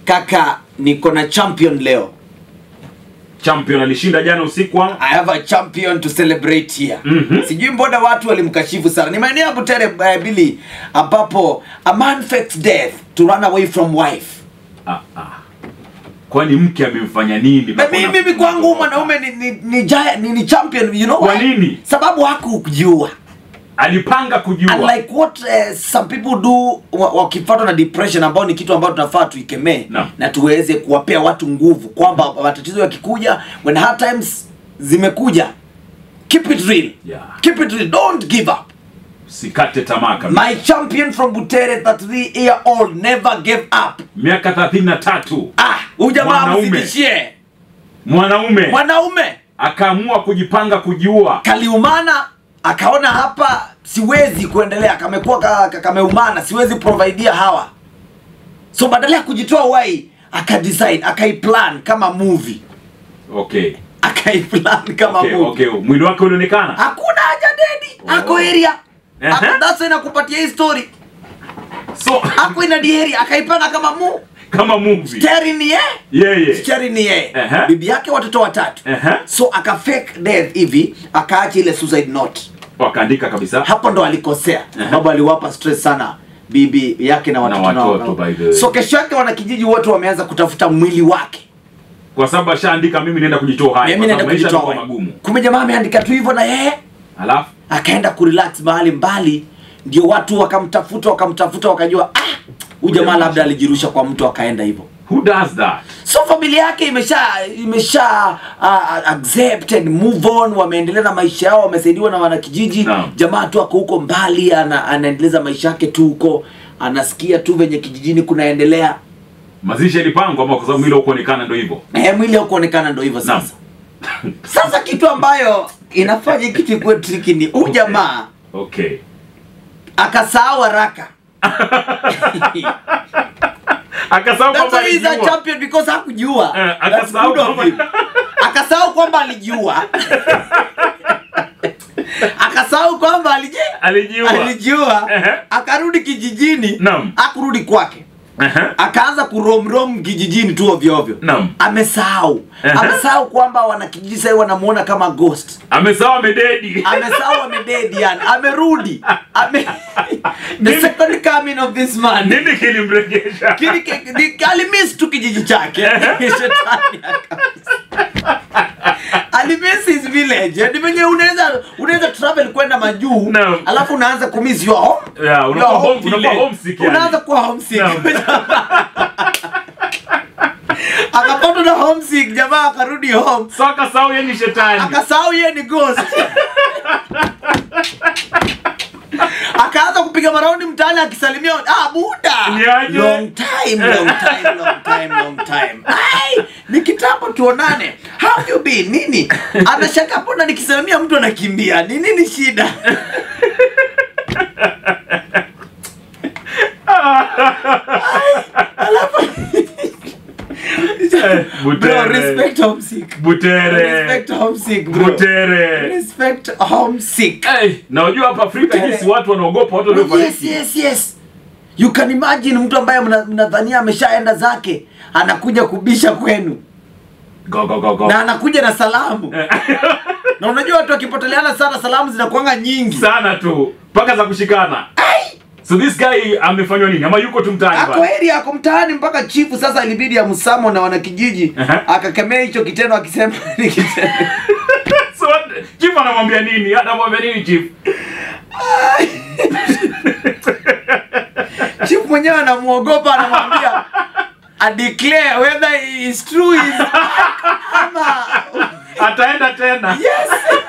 Kaka, niko na champion leo. Champion alishinda jana usiku. I have a champion to celebrate here. Sijui mbona watu walimkashifu sana. Ni maeneo ya Butere Billy ambapo a man fakes death to run away from wife. Kwani mke amemfanya nini? Mimi kwangu mwanaume ni champion, you know. Kwa nini? Sababu hakujua. Alipanga kujua. And like what some people do wakifuatwa na depression, ambao ni kitu ambao tunafaa tuikemee na tuweze kuwapea watu nguvu kwamba matatizo yakikuja, when hard times zimekuja, keep it real. Keep it real, don't give up. Sikate tamaa kabisa. My champion from Butere, 33-year-old, never gave up. Miaka 33. Huyu jamaa mzidishie. Mwanaume akaamua kujipanga kujiua. Kaliumana, akaona hapa siwezi kuendelea, kameumana, siwezi providea hawa. So badala ya kujitoa uhai, akadecide, akaiplan kama movie. Okay. Akaiplan kama movie. Okay. Mwili wake unaonekana? Hakuna haja dedi. Ako area. That's why nakupatia hii story. So ako ina diary, akaipanga kama movie. Steering ni yeye. Bibi yake watoto 3. So akafake death hivi, akaacha ile suicide note. Wakaandika kabisa. Hapo ndo alikosea. Baba aliwapa stress sana bibi yake na watoto. So kesho yake wanakijiji wote wameanza kutafuta mwili wake. Kwa sababu ashaandika mimi naenda kujitoa hai. Mimi naenda kujitoa magumu. Kumbe jamaa ameandika tu hivyo na yeye. Alafu akaenda kurelax mahali mbali, ndio watu wakamtafuta wakajua huyu jamaa labda alijirusha kwa mtu akaenda hivyo. Who does that? So familia yake imesha accepted, move on, wameendelea na maisha yao, wamesaidiwa na wanakijiji. Jamaa tu ako huko mbali, anaendeleza maisha yake tu huko, anasikia tu venye kijijini kunaendelea. Mazishi ilipangwa ama kwa sababu mwili hukuonekana ndio hivyo? Mwili hukuonekana ndio hivyo sasa. Sasa kitu ambayo inafanya kitu ikuwe tricky ni huyu jamaa akasahau haraka. Akasahau kwamba alijua. That's why he's a champion, because hakujua. Akasahau kwamba alijua. Akasahau kwamba alijua. Akarudi kijijini, akurudi kwake. Akaanza kurom kijijini tu ovyo. Amesahau. Amesahau kwamba wanakijiji sasa wanamuona kama ghost. Amesahau amededi. Yani amerudi. The second coming of this man. Nini kilimrejesha? Alimiss tu kijiji chake. Shetani alimiss his village. Ndio venye unaweza travel kwenda majuu, alafu unaanza kumiss your home. Unakuwa homesick. Unaanza kuwa homesick. Akapata na homesick, jamaa akarudi home. So akasahau yeye ni shetani. Akasahau yeye ni ghost. Akaanza kupiga maraundi mtaani akisalimia buda. Long time. Ni kitambo tuonane. How you been? Nini? Anashaka pona nikisalimia mtu anakimbia. Nini shida? Respect homesick. Na unajua hapa Afrika jinsi watu wanaogopa watu waliofariki. Yes. You can imagine mtu ambaye mnadhania ameshaenda zake anakuja kubisha kwenu. Go. Na anakuja na salamu. Na unajua watu wakipoteleana sana salamu zinakuanga nyingi sana tu, mpaka za kushikana. So this guy amefanywa nini? Ama yuko tu mtaani bado? Ako mtaani mpaka chifu sasa ilibidi amsamo na wanakijiji. Akakemea hicho kitendo akisema ni kitendo. So chifu anamwambia nini? Anamwambia nini chifu? Chifu mwenyewe anamuogopa, anamwambia I declare whether it is true ama ataenda tena. Yes.